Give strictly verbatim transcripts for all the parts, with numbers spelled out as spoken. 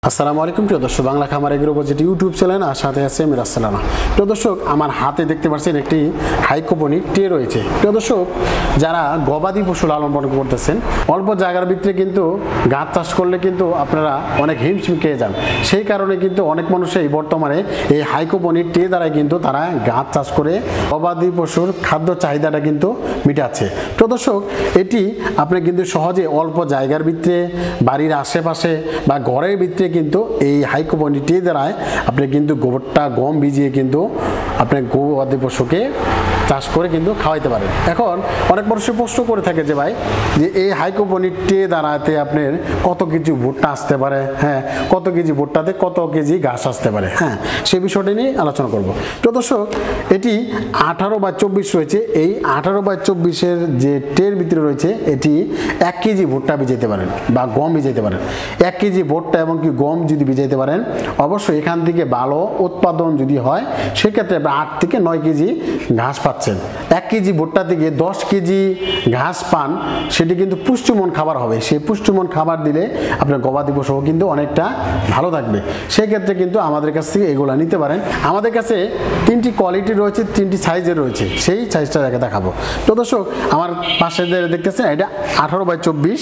আসসালামু আলাইকুম প্রিয় দর্শক, Bangla Khamar agro budget YouTube channel আর সাথে আছে আমি রাসসালামা। প্রিয় দর্শক, আমার হাতে দেখতে পাচ্ছেন একটি হাইকোপনিক ট্রে রয়েছে। প্রিয় দর্শক, যারা গবাদি পশু লালন পালন করতেছেন, অল্প জায়গার ভিতরে কিন্তু গাছ চাষ করলে কিন্তু আপনারা অনেক হিমশিম খেয়ে যান। সেই কারণে কিন্তু অনেক মানুষই বর্তমানে এই হাইকোপনিক ট্রে দ্বারাই কিন্তু তারা গাছ চাষ করে গবাদি পশুর খাদ্য চাহিদাটা কিন্তু মিটাচ্ছে। প্রিয় দর্শক, এটি আপনি কিন্তু সহজে অল্প জায়গার ভিতরে, বাড়ির আশেপাশে বা ঘরের ভিতরে কিন্তু এই হাইকোপনিক ট্রে দ্বারায় আপনি কিন্তু গোবরটা গম ভিজিয়ে কিন্তু আপনি গবাদি পশুকে চাষ করে কিন্তু খাওয়াইতে পারেন। এখন অনেক মানুষ প্রশ্ন করে থাকে যে ভাই, যে এই হাইকোপনিক ট্রে দ্বারাতে আপনার কত কেজি ভুট্টা আসতে পারে, হ্যাঁ কত কেজি ভুট্টাতে কত কেজি ঘাস আসতে পারে, হ্যাঁ সেই বিষয়টি নিয়ে আলোচনা করব। তো দর্শক, এটি আঠারো বাই চব্বিশ রয়েছে। এই আঠারো বাই চব্বিশের যে ট্রের ভিতরে রয়েছে, এটি এক কেজি ভুট্টা ভিজাইতে পারেন বা গম ভিজাইতে পারেন। এক কেজি ভুট্টা এবং কি গম যদি ভিজাইতে পারেন, অবশ্যই এখান থেকে ভালো উৎপাদন যদি হয়, সেক্ষেত্রে আপনি আট থেকে নয় কেজি ঘাস পাচ্ছেন। এক কেজি ভুট্টা থেকে দশ কেজি ঘাস পান, সেটি কিন্তু পুষ্টিমন খাবার হবে। সেই পুষ্টিমন খাবার দিলে আপনার গবাদি পশু কিন্তু অনেকটা ভালো থাকবে। সেক্ষেত্রে কিন্তু আমাদের কাছ থেকে এগুলো নিতে পারেন। আমাদের কাছে তিনটি কোয়ালিটি রয়েছে, তিনটি সাইজের রয়েছে, সেই সাইজটা দেখে দেখাবো। তো দর্শক, আমার পাশে দেখতেছেন এটা আঠারো বাই চব্বিশ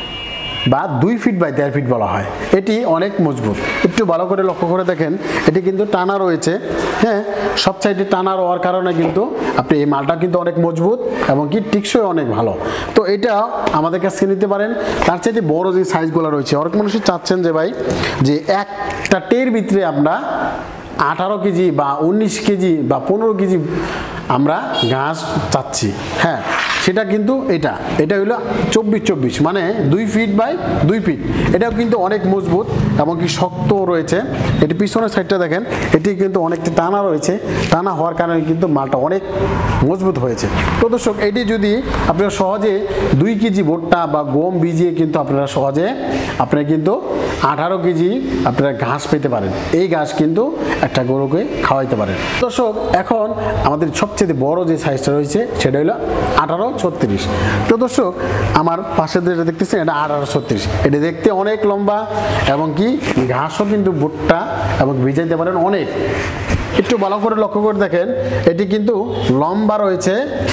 বা দুই ফিট বাই দেড় ফিট বলা হয়। এটি অনেক মজবুত। একটু ভালো করে লক্ষ্য করে দেখেন, এটি কিন্তু টানা রয়েছে। হ্যাঁ, সব সাইডে টানা হওয়ার কারণে কিন্তু আপনি এই মালটা কিন্তু অনেক মজবুত এবং কি টিকসই অনেক ভালো। তো এটা আমাদের কাছে নিতে পারেন। তার চাইতে বড় যে সাইজগুলো রয়েছে, অনেক মানুষই চাচ্ছেন যে ভাই, যে একটা টের ভিতরে আমরা আঠারো কেজি বা উনিশ কেজি বা পনেরো কেজি আমরা ঘাস চাচ্ছি। হ্যাঁ, সেটা কিন্তু এটা এটা হলো চব্বিশ চব্বিশ, মানে দুই ফিট বাই দুই ফিট। এটাও কিন্তু অনেক মজবুত এবং কি শক্ত রয়েছে। এটি পিছনের সাইডটা দেখেন, এটি কিন্তু অনেকটা টানা রয়েছে। টানা হওয়ার কারণে কিন্তু মালটা অনেক মজবুত হয়েছে। তো দর্শক, এটি যদি আপনারা সহজে দুই কেজি ভুট্টা বা গম ভিজিয়ে কিন্তু আপনারা সহজে আপনারা কিন্তু আঠারো কেজি আপনারা ঘাস পেতে পারেন। এই ঘাস কিন্তু একটা গরুকে খাওয়াইতে পারেন। দর্শক, এখন আমাদের সবচেয়ে বড় যে সাইজটা রয়েছে, সেটা হলো আঠারো ছত্রিশ। তো দর্শক, আমার পাশে যেটা দেখতেছেন, এটা আঠারো ছত্রিশ। এটা দেখতে অনেক লম্বা এবং কি ঘাসও কিন্তু ভুট্টা এবং ভিজাইতে পারেন অনেক। একটু ভালো করে লক্ষ্য করে দেখেন, এটি কিন্তু লম্বা রয়েছে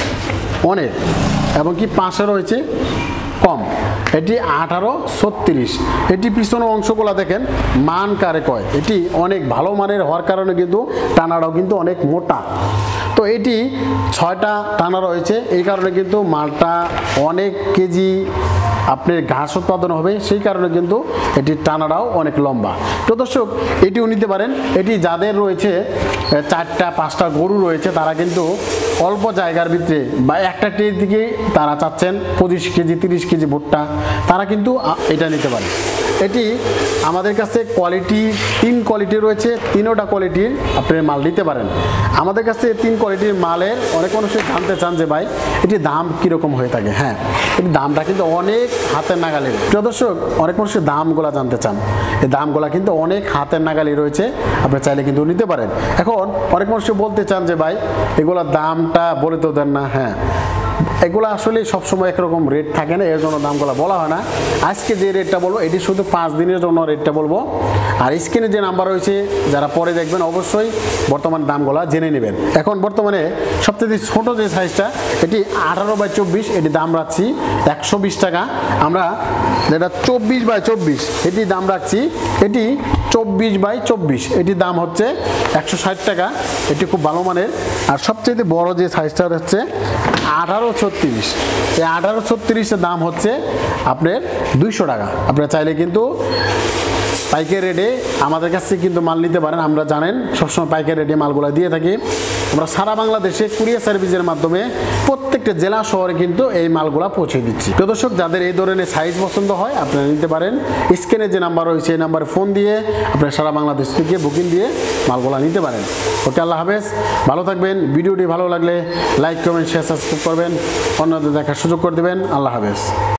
অনেক এবং কি পাশে রয়েছে কম। এটি আঠারো ছত্রিশ। এটি পিছনের অংশগুলো দেখেন, মান কারে কয়, এটি অনেক ভালো মানের হওয়ার কারণে কিন্তু টানাটাও কিন্তু অনেক মোটা। তো এটি ছয়টা টানা রয়েছে, এই কারণে কিন্তু মালটা অনেক কেজি আপনার ঘাস উৎপাদন হবে। সেই কারণে কিন্তু এটির টানাটাও অনেক লম্বা। তো দর্শক, এটিও নিতে পারেন। এটি যাদের রয়েছে চারটা পাঁচটা গরু রয়েছে, তারা কিন্তু অল্প জায়গার ভিতরে বা একটা ট্রের দিকে তারা চাচ্ছেন পঁচিশ কেজি তিরিশ কেজি ভুট্টা, তারা কিন্তু এটা নিতে পারে। এটি আমাদের কাছে কোয়ালিটি তিন কোয়ালিটি রয়েছে, তিনোটা কোয়ালিটির আপনি মাল নিতে পারেন। আমাদের কাছে তিন কোয়ালিটির মালের অনেক মানুষই জানতে চান যে ভাই, এটি দাম কীরকম হয়ে থাকে। হ্যাঁ, এটি দামটা কিন্তু অনেক হাতের নাগালের। প্রিয় দর্শক, অনেক মানুষের দামগুলো জানতে চান। এই দামগুলো কিন্তু অনেক হাতের নাগালি রয়েছে, আপনি চাইলে কিন্তু নিতে পারেন। এখন অনেক মানুষ বলতে চান যে ভাই, এগুলোর দামটা বলে তো দেন না। হ্যাঁ, এগুলো আসলে সবসময় একরকম রেট থাকে না, এর জন্য দামগুলো বলা হয় না। আজকে যে রেটটা বলবো, এটি শুধু পাঁচ দিনের জন্য রেটটা বলবো। আর স্ক্রিনে যে নাম্বার রয়েছে, যারা পরে দেখবেন অবশ্যই বর্তমান দামগুলো জেনে নেবেন। এখন বর্তমানে সবচেয়ে ছোট যে সাইজটা, এটি আঠারো বাই চব্বিশ, এটি দাম রাখছি একশো বিশ টাকা। আমরা যেটা চব্বিশ বাই চব্বিশ, এটি দাম রাখছি, এটি চব্বিশ বাই চব্বিশ, এটির দাম হচ্ছে একশো ষাট টাকা। এটি খুব ভালো মানের। আর সবচেয়ে বড় যে সাইজটা হচ্ছে আঠারো ছত্রিশ। এই আঠারো ছত্রিশের দাম হচ্ছে আপনার দুইশো টাকা। আপনারা চাইলে কিন্তু পাইকারি রেটে আমাদের কাছ থেকে কিন্তু মাল নিতে পারেন। আমরা জানেন সবসময় পাইকারি রেটে মালগুলো দিয়ে থাকি। আমরা সারা বাংলাদেশে কুরিয়ার সার্ভিসের মাধ্যমে প্রত্যেকটা জেলা শহরে কিন্তু এই মালগুলো পৌঁছে দিচ্ছি। তো দর্শক, যাদের এই ধরনের সাইজ পছন্দ হয়, আপনারা নিতে পারেন। স্ক্রিনে যে নাম্বার রয়েছে, এই নাম্বারে ফোন দিয়ে আপনারা সারা বাংলাদেশ থেকে বুকিং দিয়ে মালগুলো নিতে পারেন। ওকে, আল্লাহ হাফেজ, ভালো থাকবেন। ভিডিওটি ভালো লাগলে লাইক কমেন্ট শেয়ার সাবস্ক্রাইব করবেন, অন্যদের দেখার সুযোগ করে দেবেন। আল্লাহ হাফেজ।